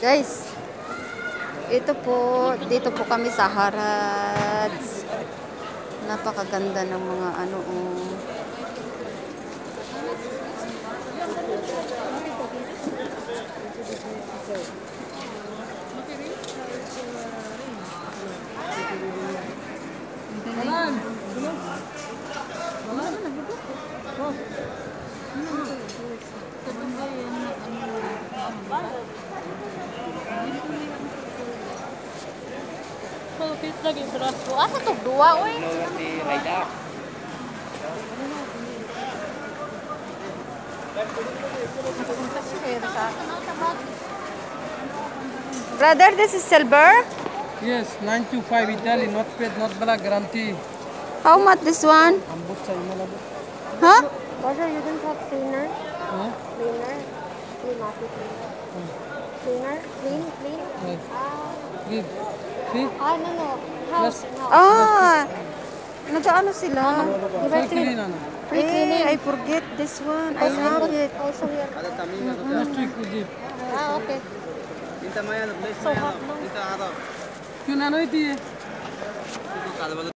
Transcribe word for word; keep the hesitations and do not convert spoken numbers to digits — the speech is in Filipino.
Guys, ito po, dito po kami sa Harrods. Napakaganda ng mga ano, oh. Malupit lagi beras ko. Asa to dua oy. Brother, this is silver. Yes, nine two five Italy, not paid, not black, guarantee. How much this one? Ambut sa imalabot. Huh? Brother, you don't have cleaner? Huh? Cleaner? Clean, not cleaner. Cleaner? Clean? Clean? Yes. Ah. Read. See? Ah, no, no. House. Yes. No. Ah, nag-ano sila? Free clean, ano? Free cleaning. Eh, I forget this one. I have it. Also here. Last week we did. Ah, okay. So hot, no? Yun ano iti eh?